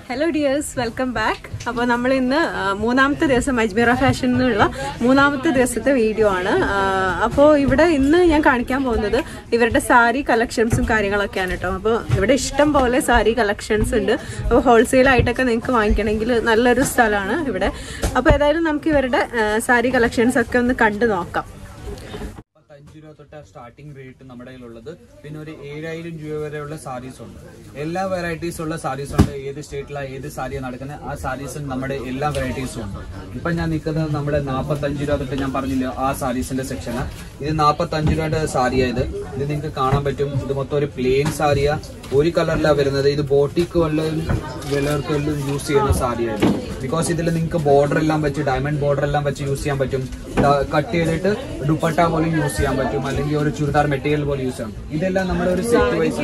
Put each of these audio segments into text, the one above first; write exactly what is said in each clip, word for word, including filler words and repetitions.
Hello dears, welcome back. അപ്പോൾ നമ്മൾ ഇന്ന് മൂന്നാമത്തെ ദിവസം അജ്മീറ ഫാഷനിലുള്ള മൂന്നാമത്തെ ദിവസത്തെ വീഡിയോ ആണ്. അപ്പോൾ ഇവിടെ ഇന്ന് ഞാൻ കാണിക്കാൻ പോകുന്നത് ഇവരുടെ സാരി കളക്ഷൻസും കാര്യങ്ങളൊക്കെയാണ് കേട്ടോ. അപ്പോൾ ഇവിടെ ഇഷ്ടം പോലെ സാരി കളക്ഷൻസ് ഉണ്ട്. അപ്പോൾ ഹോൾസെയിലായിട്ടൊക്കെ നിങ്ങൾക്ക് വാങ്ങിക്കണമെങ്കിൽ നല്ലൊരു സ്ഥലമാണ് ഇവിടെ. അപ്പോൾ ഏതായാലും നമുക്ക് ഇവരുടെ സാരി കളക്ഷൻസ് ഒക്കെ ഒന്ന് കണ്ടു നോക്കാം. സ്റ്റാർട്ടിംഗ് റേറ്റ് നമ്മുടെ കയ്യിലുള്ളത് പിന്നെ ഒരു ഏഴായിരം രൂപ വരെയുള്ള സാരീസ് ഉണ്ട്. എല്ലാ വെറൈറ്റീസ് ഉള്ള സാരീസ് ഉണ്ട്. ഏത് സ്റ്റേറ്റിലാണ് ഏത് സാരിയാണ് നടക്കുന്നത് ആ സാരീസ് നമ്മുടെ എല്ലാ വെറൈറ്റീസും ഉണ്ട്. ഇപ്പൊ ഞാൻ നിൽക്കുന്നത് നമ്മുടെ നാപ്പത്തഞ്ച് രൂപ തൊട്ട് ഞാൻ പറഞ്ഞില്ല ആ സാരീസിന്റെ സെക്ഷനാണ്. ഇത് നാപ്പത്തഞ്ച് രൂപയുടെ സാരിയായത്. ഇത് നിങ്ങൾക്ക് കാണാൻ പറ്റും. ഇത് മൊത്തം ഒരു പ്ലെയിൻ സാരിയാ, ഒരു കളറിലാണ് വരുന്നത്. ഇത് ബോട്ടിക്ക് വല്ലതും വിലർക്ക് വല്ലതും യൂസ് ചെയ്യുന്ന സാരിയായത്. ബിക്കോസ് ഇതിൽ നിങ്ങൾക്ക് ബോർഡർ എല്ലാം വെച്ച് ഡയമണ്ട് ബോർഡർ എല്ലാം വെച്ച് യൂസ് ചെയ്യാൻ പറ്റും. കട്ട് ചെയ്തിട്ട് ദുപ്പട്ട പോലും യൂസ് ചെയ്യാൻ പറ്റും, അല്ലെങ്കിൽ ഒരു ചുരിദാർ മെറ്റീരിയൽ പോലെ യൂസ് ചെയ്യാം. ഇതെല്ലാം നമ്മുടെ ഒരു സെറ്റ് വൈസ്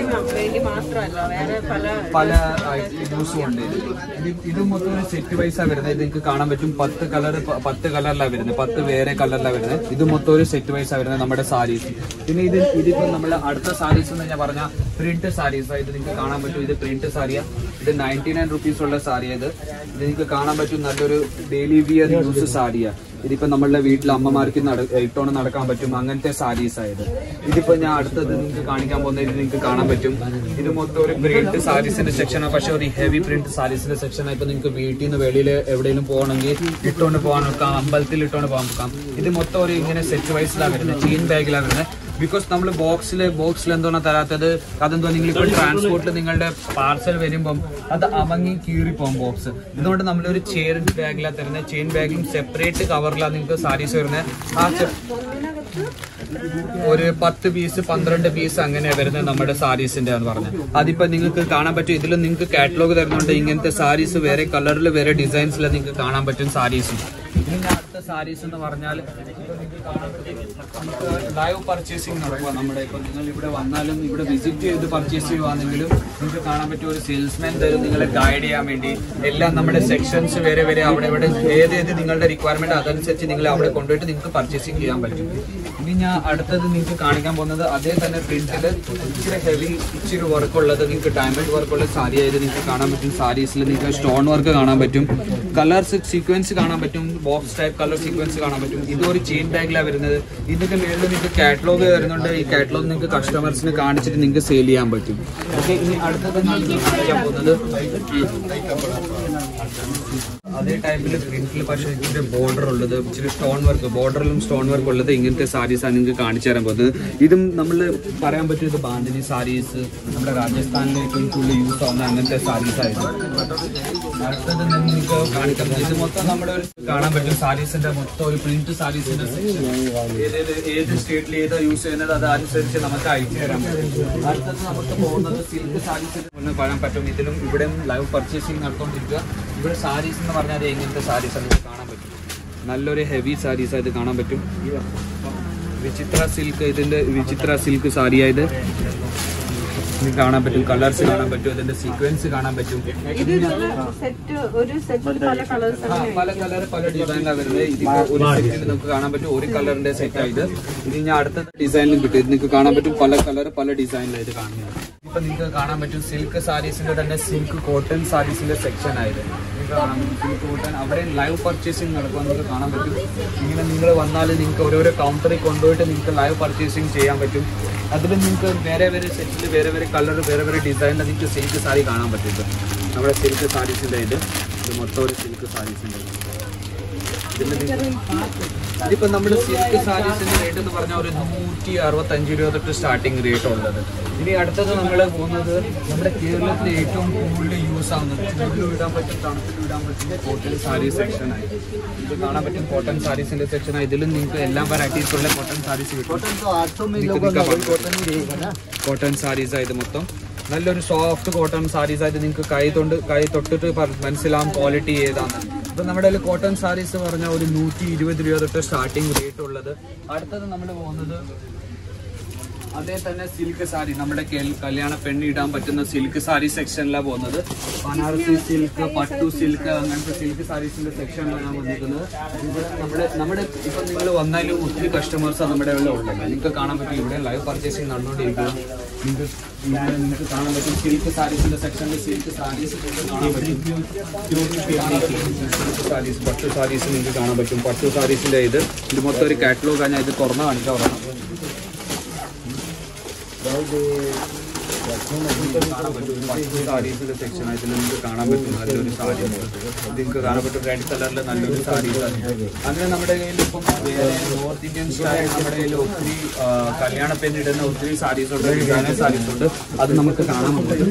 പല യൂസും ഉണ്ട്. ഇത് ഇത് മൊത്തം ഒരു സെറ്റ് വൈസാണ് വരുന്നത്. ഇത് നിങ്ങൾക്ക് കാണാൻ പറ്റും. പത്ത് കളർ പത്ത് കളറിലാണ് വരുന്നത്, പത്ത് വേറെ കളറിലാണ് വരുന്നത്. ഇത് മൊത്തം ഒരു സെറ്റ് വൈസാണ് വരുന്നത് നമ്മുടെ സാരീസ്. പിന്നെ ഇത് ഇതിപ്പോ നമ്മുടെ അടുത്ത സാരീസ് എന്ന് ഞാൻ പറഞ്ഞ പ്രിന്റ് സാരീസ്. ഇത് നിങ്ങൾക്ക് കാണാൻ പറ്റും. ഇത് പ്രിന്റ് സാരിയാ. ഇത് നയൻറ്റി നയൻ റുപ്പീസ് ഉള്ള സാരിയത്. ഇത് നിങ്ങൾക്ക് കാണാൻ പറ്റും. നല്ലൊരു ഡെയിലി വിയർ യൂസ് സാരിയാ. ഇതിപ്പോ നമ്മളുടെ വീട്ടിലെ അമ്മമാർക്ക് ഇട്ടോണ്ട് നടക്കാൻ പറ്റും അങ്ങനത്തെ സാരീസ് ആയത്. ഇതിപ്പോ ഞാൻ അടുത്തത് നിങ്ങൾക്ക് കാണിക്കാൻ പോകുന്നത് ഇത് നിങ്ങൾക്ക് കാണാൻ പറ്റും. ഇത് മൊത്തം ഒരു പ്രിന്റ് സാരീസിന്റെ സെക്ഷനാണ്, പക്ഷെ ഒരു ഹെവി പ്രിന്റ് സാരീസിന്റെ സെക്ഷനാണ്. ഇപ്പൊ നിങ്ങൾക്ക് വീട്ടിൽ നിന്ന് വെളിയിൽ എവിടെയെങ്കിലും പോകണമെങ്കിൽ ഇട്ടോണ്ട് പോകാൻ നോക്കാം, അമ്പലത്തിൽ ഇട്ടോണ്ട് പോകാൻ നോക്കാം. ഇത് മൊത്തം ഒരു ഇങ്ങനെ സെറ്റ് വൈസിലാണ് വരുന്നത്, ചെയിൻ ബാഗിലാണ് വരുന്നത്. ബിക്കോസ് നമ്മൾ ബോക്സിൽ ബോക്സിൽ എന്തോന്നാ തരാത്തത്, അതെന്തോ നിങ്ങൾ ഇപ്പോൾ ട്രാൻസ്പോർട്ടിൽ നിങ്ങളുടെ പാർസൽ വരുമ്പം അത് അമങ്ങി കീറിപ്പോകും ബോക്സ്. ഇതുകൊണ്ട് നമ്മളൊരു ചെയിൻ ബാഗിലാണ് തരുന്നത്. ചെയിൻ ബാഗിലും സെപ്പറേറ്റ് കവറിലാണ് നിങ്ങൾക്ക് സാരീസ് വരുന്നത്. ആ ഒരു പത്ത് പീസ് പന്ത്രണ്ട് പീസ് അങ്ങനെ വരുന്നത് നമ്മുടെ സാരീസിന്റെ എന്ന് പറഞ്ഞത്. അതിപ്പോ നിങ്ങൾക്ക് കാണാൻ പറ്റും. ഇതിൽ നിങ്ങൾക്ക് കാറ്റലോഗ് തരുന്നുണ്ട്. ഇങ്ങനത്തെ സാരീസ് വേറെ കളറിൽ വേറെ ഡിസൈൻസിൽ നിങ്ങൾക്ക് കാണാൻ പറ്റും സാരീസ്. ഇനി അടുത്ത സാരീസ് എന്ന് പറഞ്ഞാൽ ലൈവ് പർച്ചേസിങ് നടക്കുക നമ്മുടെ. ഇപ്പൊ നിങ്ങൾ ഇവിടെ വന്നാലും ഇവിടെ വിസിറ്റ് ചെയ്ത് പർച്ചേസ് ചെയ്യുവാണെങ്കിലും നിങ്ങൾക്ക് കാണാൻ പറ്റും. ഒരു സെയിൽസ്മാൻ തരും നിങ്ങളെ ഗൈഡ് ചെയ്യാൻ വേണ്ടി. എല്ലാം നമ്മുടെ സെക്ഷൻസ് വേറെ വേറെ അവിടെ ഇവിടെ ഏതേത് നിങ്ങളുടെ റിക്വയർമെന്റ് അതനുസരിച്ച് നിങ്ങൾ അവിടെ കൊണ്ടുപോയിട്ട് നിങ്ങൾക്ക് പർച്ചേസിങ് ചെയ്യാൻ പറ്റും. ഇനി ഞാൻ അടുത്തത് നിങ്ങൾക്ക് കാണിക്കാൻ പോകുന്നത് അതേ തന്നെ പ്രിന്റില് ഇച്ചിരി ഹെവി ഇച്ചിരി വർക്കുള്ളത് നിങ്ങൾക്ക് ഡയമണ്ട് വർക്കുള്ള സാരി ആയത് നിങ്ങൾക്ക് കാണാൻ പറ്റും. സാരീസിൽ നിങ്ങൾക്ക് സ്റ്റോൺ വർക്ക് കാണാൻ പറ്റും, കളേഴ്സ് സീക്വൻസ് കാണാൻ പറ്റും, ബോക്സ് ടൈപ്പ് കളർ സീക്വൻസ് കാണാൻ പറ്റും. ഇതൊരു ചെയിൻ ബാഗിലാണ് വരുന്നത്. ഇതിന്റെ മേളിൽ നിങ്ങൾക്ക് കാറ്റലോഗ് വരുന്നുണ്ട്. ഈ കാറ്റലോഗ് നിങ്ങൾക്ക് കസ്റ്റമേഴ്സിന് കാണിച്ചിട്ട് നിങ്ങൾക്ക് സെയിൽ ചെയ്യാൻ പറ്റും. ഓക്കെ, ഇനി അടുത്തത് കാണിക്കാൻ പോകുന്നത് അതേ ടൈപ്പിൽ പ്രിന്റിൽ പക്ഷേ ഇതിന്റെ ബോർഡർ ഉള്ളത് ഇച്ചിരി സ്റ്റോൺ വർക്ക്, ബോർഡറിലും സ്റ്റോൺ വർക്ക് ഉള്ളത് ഇങ്ങനത്തെ സാരീസാണ് നിങ്ങൾക്ക് കാണിച്ചു തരാൻ പോകുന്നത്. ഇതും നമ്മൾ പറയാൻ പറ്റും ഇത് ബാന്തിനി സാരീസ് നമ്മുടെ രാജസ്ഥാനിലെ ഏറ്റവും കൂടുതൽ യൂസ് ആവുന്ന അങ്ങനത്തെ സാരീസ് ആയിരുന്നു. അടുത്തത് നിങ്ങൾക്ക് കാണിക്കാൻ പറ്റും. ഇത് മൊത്തം നമ്മുടെ ഒരു കാണാൻ പറ്റും സാരീസിന്റെ മൊത്തം ഒരു പ്രിന്റ് സാരീസിന്റെ ഏത് ഏത് സ്റ്റേറ്റിൽ ഏതാ യൂസ് ചെയ്യുന്നത് അതനുസരിച്ച് നമുക്ക് അയച്ചു തരാൻ പറ്റും. അടുത്തത് നമുക്ക് പോകുന്നത് സിൽക്ക് സാരീസ് പറയാൻ പറ്റും. ഇതിലും ഇവിടെ ലൈവ് പർച്ചേസിങ് നടന്നുകൊണ്ടിരിക്കുക. ഇവിടെ സാരീസ് എന്ന് പറഞ്ഞാൽ എങ്ങനത്തെ സാരീസ് നിങ്ങൾക്ക് കാണാൻ പറ്റും. നല്ലൊരു ഹെവി സാരീസ് ആയത് കാണാൻ പറ്റും. വിചിത്ര സിൽക്ക്, ഇതിന്റെ വിചിത്ര സിൽക്ക് സാരിയായത് കാണാൻ പറ്റും. കളേഴ്സ് കാണാൻ പറ്റും, ഇതിന്റെ സീക്വൻസ് കാണാൻ പറ്റും. പല കളർ പല ഡിസൈനിലാണ് വരുന്നത്. ഇതിപ്പോ ഒരു സെറ്റിൽ നമുക്ക് കാണാൻ പറ്റും. ഒരു കളറിന്റെ സെറ്റ് ആയത്. ഇത് ഞാൻ അടുത്ത ഡിസൈനിലും കിട്ടും. ഇത് നിങ്ങൾക്ക് കാണാൻ പറ്റും. പല കളർ പല ഡിസൈനിലായത് കാണുന്നത്. ഇപ്പൊ നിങ്ങൾക്ക് കാണാൻ പറ്റും സിൽക്ക് സാരീസിന്റെ തന്നെ സിൽക്ക് കോട്ടൺ സാരീസിന്റെ സെക്ഷൻ ആയത് കാണാൻ പറ്റും. സിൽക്ക് കോട്ടൺ അവിടെ ലൈവ് പർച്ചേസിങ് നടക്കുക നിങ്ങൾക്ക് കാണാൻ പറ്റും. ഇങ്ങനെ നിങ്ങൾ വന്നാൽ നിങ്ങൾക്ക് ഓരോരോ കൗണ്ടറിൽ കൊണ്ടുപോയിട്ട് നിങ്ങൾക്ക് ലൈവ് പർച്ചേസിങ് ചെയ്യാൻ പറ്റും. അതിൽ നിങ്ങൾക്ക് വേറെ വേറെ സെറ്റിൽ വേറെ വേറെ കളർ വേറെ വേറെ ഡിസൈനിൽ നിങ്ങൾക്ക് സിൽക്ക് സാരി കാണാൻ പറ്റും. നമ്മുടെ സിൽക്ക് സാരീസിന്റെ ഇത് ഇത് മൊത്തം ഒരു സിൽക്ക് സാരീസിന്റെ ഇതിപ്പോ നമ്മുടെ സിൽക്ക് സാരീസിന്റെ റേറ്റ് എന്ന് പറഞ്ഞാൽ ഒരു നൂറ്റി അറുപത്തഞ്ച് രൂപ തൊട്ട് സ്റ്റാർട്ടിങ് റേറ്റ് ഉള്ളത്. ഇനി അടുത്തത് നമ്മൾ പോകുന്നത് നമ്മുടെ കേരളത്തിൽ ഏറ്റവും കൂടുതൽ യൂസ് ആവുന്നത് ചൂടിലും ഇടാൻ പറ്റും തണുപ്പിലും ഇടാൻ പറ്റും കോട്ടൺ സാരി സെക്ഷനായി. ഇത് കാണാൻ പറ്റും കോട്ടൺ സാരീസിന്റെ സെക്ഷനായി. ഇതിലും നിങ്ങൾക്ക് എല്ലാ വെറൈറ്റീസ് ഉള്ള കോട്ടൺ സാരീസ് കിട്ടും. കോട്ടൺ സാരീസ് ആയത് മൊത്തം നല്ലൊരു സോഫ്റ്റ് കോട്ടൺ സാരീസ് ആയിട്ട് നിങ്ങൾക്ക് കൈ തൊണ്ട് കൈ തൊട്ടിട്ട് മനസ്സിലാവും ക്വാളിറ്റി ഏതാണ്. ഇപ്പൊ നമ്മുടെ കോട്ടൺ സാരീസ് പറഞ്ഞാൽ ഒരു നൂറ്റി ഇരുപത് രൂപ തൊട്ട് സ്റ്റാർട്ടിങ് റേറ്റ് ഉള്ളത്. അടുത്തത് നമ്മൾ പോകുന്നത് അതേ തന്നെ സിൽക്ക് സാരി നമ്മുടെ കല്യാണ പെണ്ണ് ഇടാൻ പറ്റുന്ന സിൽക്ക് സാരി സെക്ഷനിലാണ് പോകുന്നത്. ബനാറസി സിൽക്ക്, പട്ടു സിൽക്ക് അങ്ങനത്തെ സിൽക്ക് സാരീസിന്റെ സെക്ഷനിലാണ് വന്നിരിക്കുന്നത്. ഇവിടെ നമ്മുടെ നമ്മുടെ ഇപ്പൊ നിങ്ങൾ വന്നാലും ഒത്തിരി കസ്റ്റമേഴ്സ് നമ്മുടെ ഇവിടെ ഉള്ളത് നിങ്ങൾക്ക് കാണാൻ പറ്റും. ഇവിടെ ലൈവ് പർച്ചേസിങ് നടന്നുകൊണ്ടിരിക്കുക. നിങ്ങൾക്ക് നിങ്ങൾക്ക് കാണാൻ പറ്റും സിൽക്ക് സാരീസിന്റെ സെക്ഷനിൽ സിൽക്ക് സാരീസ് കാണാൻ പറ്റും. സിൽക്ക് സാരീസ് പട്ടു സാരീസ് നിങ്ങൾക്ക് കാണാൻ പറ്റും. പട്ടു സാരീസിന്റെ ഇത് ഇത് മൊത്തം ഒരു കാറ്റലോഗ് ആണ്. ഇത് തുറന്ന് കാണിക്കാൻ പറയാം. കാണാൻ പറ്റും പട്ടു സാരീസിന്റെ സെക്ഷൻ ഇതിൽ നിങ്ങൾക്ക് കാണാൻ പറ്റും. നല്ലൊരു സാരി നിങ്ങൾക്ക് കാണാൻ പറ്റും. റെഡ് കളറിൽ നല്ലൊരു സാരീസ്. അങ്ങനെ നമ്മുടെ കയ്യിൽ ഇപ്പം നോർത്ത് ഇന്ത്യൻ സ്റ്റൈൽ നമ്മുടെ കയ്യിൽ ഒത്തിരി കല്യാണ പെണ്ണിടുന്ന ഒത്തിരി സാരീസ് ഉണ്ട്, ഡിസൈനർ സാരീസ് ഉണ്ട്. അത് നമുക്ക് കാണാൻ പറ്റും.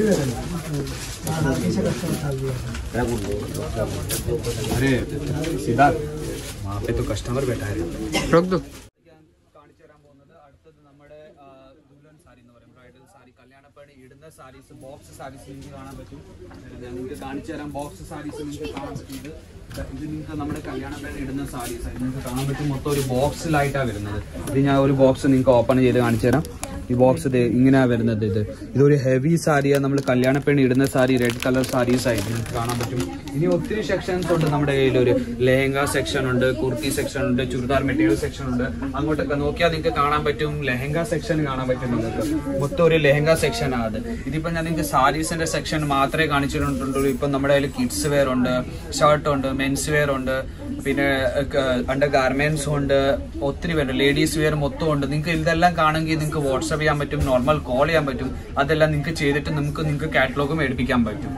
अरे सिद्धार्थ वहाँ पे तो कस्टमर बैठा है, रोक दो. കാണിച്ചു തരാൻ പോകുന്നത് അടുത്തത് നമ്മുടെ ദുൽഹൻ സാരി എന്ന് പറയും. ബ്രൈഡൽ സാരി, കല്യാണപ്പണി ഇടുന്ന സാരീസ്, ബോക്സ് സാരീസ് നിങ്ങൾക്ക് കാണാൻ പറ്റും. നിങ്ങൾക്ക് കാണിച്ചു തരാം. ബോക്സ് സാരീസ് നിങ്ങൾക്ക് കാണാൻ പറ്റും. ഇത് ഇത് നിങ്ങൾക്ക് നമ്മുടെ കല്യാണപ്പണി ഇടുന്ന സാരീസ് നിങ്ങൾക്ക് കാണാൻ പറ്റും. മൊത്തം ഒരു ബോക്സിലായിട്ടാണ് വരുന്നത്. ഇത് ഞാൻ ഒരു ബോക്സ് നിങ്ങൾക്ക് ഓപ്പൺ ചെയ്ത് കാണിച്ചു തരാം. ഈ ബോക്സ് ഇത് ഇങ്ങനെയാണ് വരുന്നത്. ഇത് ഇതൊരു ഹെവി സാരിയാണ്. നമ്മൾ കല്യാണപ്പെണ്ണി ഇടുന്ന സാരി റെഡ് കളർ സാരീസ് ആയിട്ട് നിങ്ങൾക്ക് കാണാൻ പറ്റും. ഇനി ഒത്തിരി സെക്ഷൻസ് ഉണ്ട് നമ്മുടെ കയ്യിൽ. ഒരു ലെഹങ്ക സെക്ഷൻ ഉണ്ട്, കുർത്തി സെക്ഷൻ ഉണ്ട്, ചുരിദാർ മെറ്റീരിയൽ സെക്ഷൻ ഉണ്ട്. അങ്ങോട്ടൊക്കെ നോക്കിയാൽ നിങ്ങൾക്ക് കാണാൻ പറ്റും. ലെഹങ്ക സെക്ഷൻ കാണാൻ പറ്റും. നിങ്ങൾക്ക് മൊത്തം ഒരു ലെഹങ്ക സെക്ഷൻ ആണ് അത്. ഇതിപ്പോൾ ഞാൻ നിങ്ങൾക്ക് സാരീസിന്റെ സെക്ഷൻ മാത്രമേ കാണിച്ചിട്ടുള്ളൂ. ഇപ്പം നമ്മുടെ കയ്യിൽ കിഡ്സ് വെയർ ഉണ്ട്, ഷർട്ട് ഉണ്ട്, മെൻസ് വെയർ ഉണ്ട്, പിന്നെ അണ്ടർ ഗാർമെന്റ്സും ഉണ്ട്, ഒത്തിരി പേരുണ്ട്. ലേഡീസ് വെയർ മൊത്തം ഉണ്ട്. നിങ്ങൾക്ക് ഇതെല്ലാം കാണുമെങ്കിൽ നിങ്ങൾക്ക് വാട്സ്ആപ്പ് ചെയ്യാൻ പറ്റും, നോർമൽ കോൾ ചെയ്യാൻ പറ്റും. അതെല്ലാം നിങ്ങൾക്ക് ചെയ്തിട്ട് നമുക്ക് നിങ്ങൾക്ക് കാറ്റലോഗ് മേടിപ്പിക്കാൻ പറ്റും.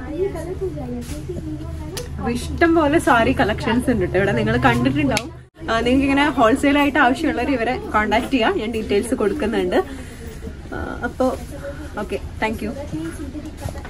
അപ്പൊ ഇഷ്ടം പോലെ സാരി കളക്ഷൻസ് ഉണ്ട് ഇവിടെ, നിങ്ങൾ കണ്ടിട്ടുണ്ടാവും. നിങ്ങൾക്ക് ഇങ്ങനെ ഹോൾസെയിൽ ആയിട്ട് ആവശ്യമുള്ളവർ ഇവരെ കോൺടാക്ട് ചെയ്യാം. ഞാൻ ഡീറ്റെയിൽസ് കൊടുക്കുന്നുണ്ട്. അപ്പോൾ ഓക്കെ, താങ്ക് യു.